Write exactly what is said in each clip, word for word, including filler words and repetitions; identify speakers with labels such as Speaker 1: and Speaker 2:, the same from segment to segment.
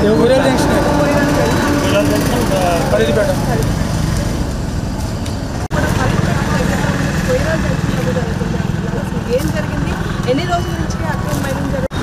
Speaker 1: ఏం జరిగింది? ఎన్ని రోజుల నుంచి అక్రమ మైనింగ్ జరుగుతుంది?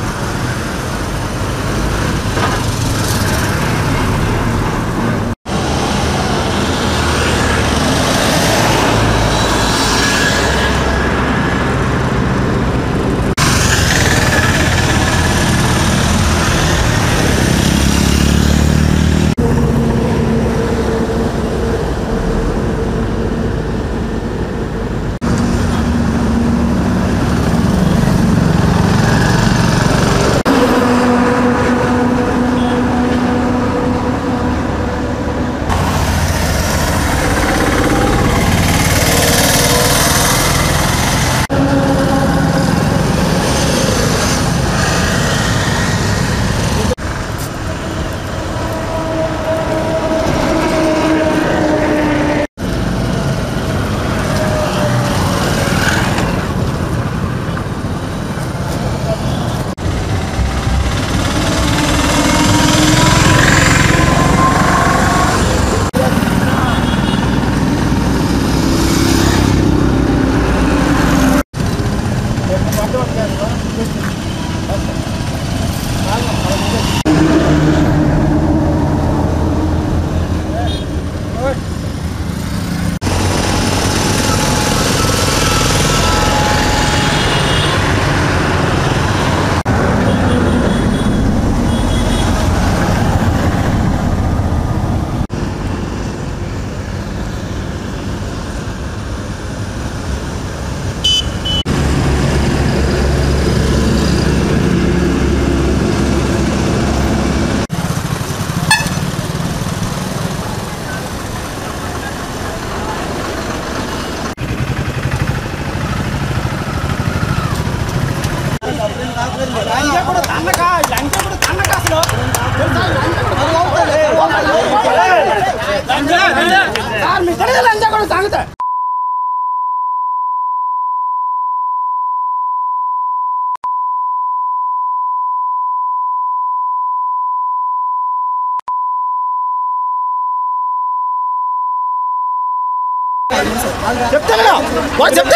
Speaker 2: చెప్తాను వాడు చెప్తా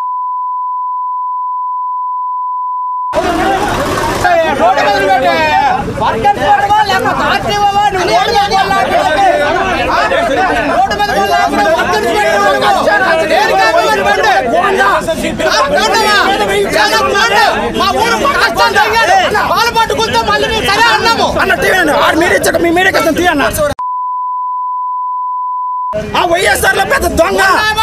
Speaker 2: పాలు పట్టుకుంటే మళ్ళీ సరే అన్నాము అన్న టీవీ ఆడు మీరే ఇచ్చాక మీ మీరే కదా తీ అన్న ఆ వైఎస్ఆర్ లో పెద్ద దొంగ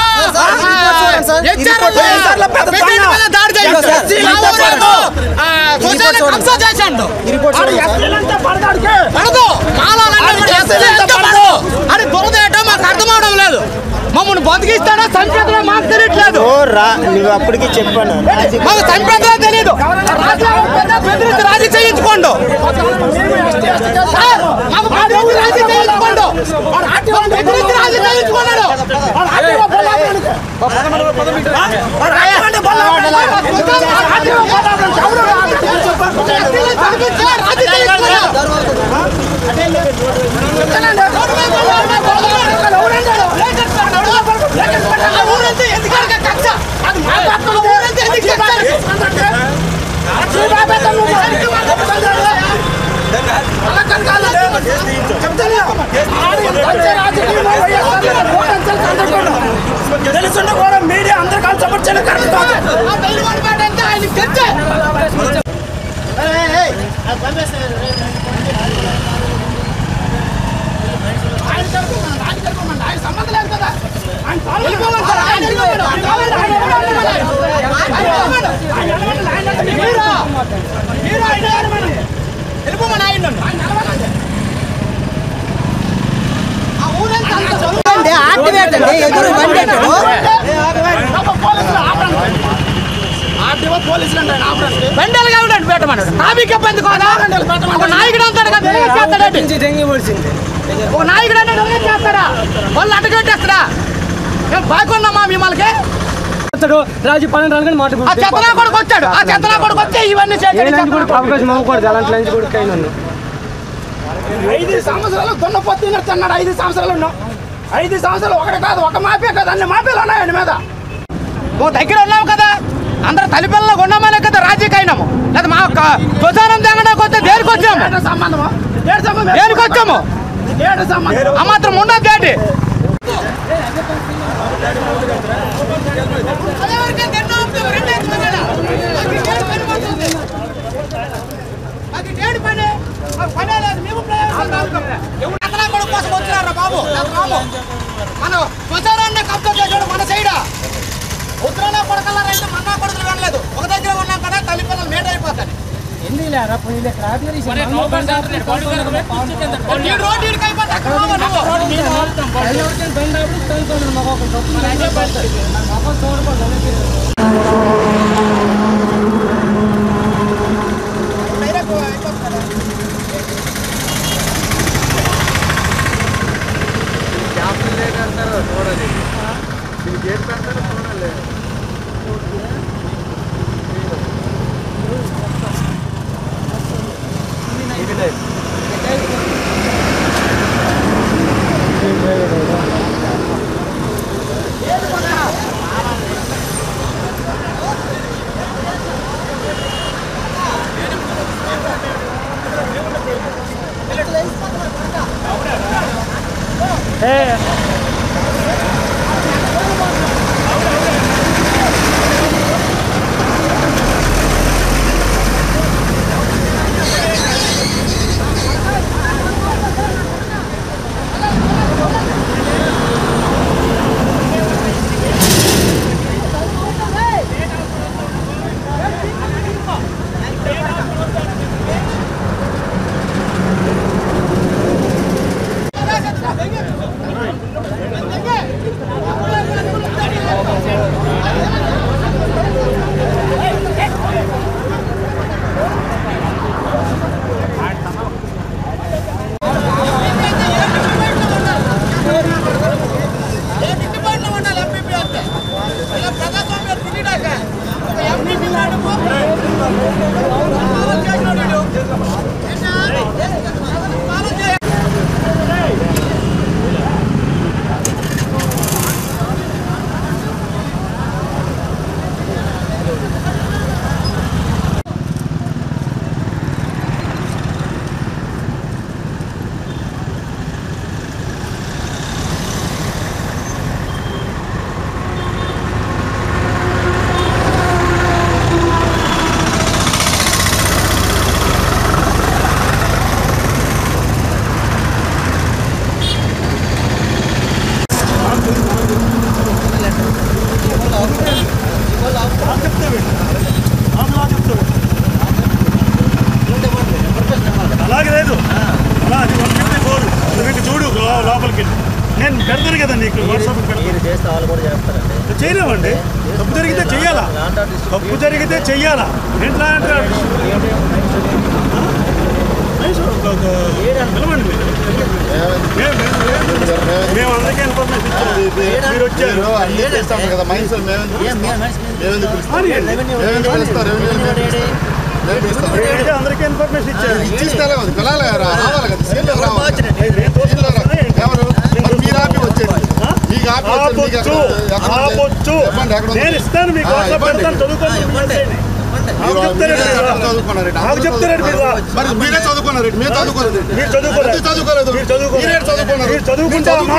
Speaker 3: అని దొరదేయటం మాకు అర్థం అవడం లేదు. మమ్మల్ని బతికిస్తాడా చంపేదా మాకు తెలియట్లేదు.
Speaker 2: నువ్వు అప్పటికి చెప్పాను
Speaker 3: మాకు చంపేదా తెలియదు. రాజీ చేయించుకోండు రాజీ చేయించుకోండు రాజీ చేయించుకున్నాడు.
Speaker 2: తెలుసుంటే కూడా మీడియా అందరు కలిసి సపోర్ట్ చేయడం కరెక్ట్ కాదు.
Speaker 3: సంబంధం లేదు కదా బండలు కావాలండి పెట్టమన్నాడు. టాపిక్ ఎందుకు ఒక నాయకుడు అంటాడు కదా ఒక నాయకుడు అంటే చేస్తాడా వాళ్ళు అడ్డగట్టేస్తాడా? మేము బాగున్నామా మిమ్మల్ని
Speaker 4: రాజు పన్నెండు రాను మాట
Speaker 3: ఆ చెత్తనా కొడుకు వచ్చాడు. ఆ చెత్తనా కొడుకు వచ్చి ఇవన్నీ
Speaker 4: అవకాశం అవ్వకూడదు అలాంటి లంచ్ కొడుకు అయినా
Speaker 2: ఐదు సంవత్సరాలు దున్నపోతు తినొచ్చు అన్నాడు. ఐదు సంవత్సరాలు ఉన్నాం. ఐదు సంవత్సరాలు ఒకటి కాదు, ఒక మాపే కాదు, అన్ని మాపేలు ఉన్నాయండి మీద.
Speaker 3: నువ్వు దగ్గర ఉన్నావు కదా, అందరు తల్లిపిల్లలు ఉన్నామనే కదా రాజీకి అయినాము. లేదా మా శ్మశానం తెగడానికి వస్తే దేనికి వచ్చాము?
Speaker 2: సంబంధము
Speaker 3: దేనికి వచ్చాము? ఆ మాత్రం ఉండదు డేటి. కోసం వచ్చినారా బాబు? మన శ్మశానాన్ని కబ్జా చేసాడు మన సైడ్. ఉత్తరాల కొడకల్లారంటే మన్నా కొడుకులు వెళ్ళలేదు. ఒక దగ్గర ఉన్నాం కదా, తల్లి పిల్లలు మేట అయిపోతాయి.
Speaker 5: చూడాలి గేట్ పెడతారో చూడాలి.
Speaker 6: అలాగే లేదు అలా అది వన్ ఫిఫ్టీ ఫోర్ నువ్వు చూడు లోపలికి నేను పెడతాను కదా నీకు వాట్సాప్ చేయలేమండి. తప్పు జరిగితే చెయ్యాలా, తప్పు జరిగితే చెయ్యాలా. ఎట్లా అంటే పిలవండి, మేము అందరికీ ఇన్ఫర్మేషన్ ఇచ్చాము. మీరు వచ్చారు అందరికీ ఇన్ఫర్మేషన్ ఇచ్చారు. నేను ఇస్తాను మీకు, చదువుకోండి. చెప్తారండి మీరు చదువుకున్నారు, మీరు చదువుకోలేదు, మీరు చదువుకోలేదు, మీరు చదువుకుంటా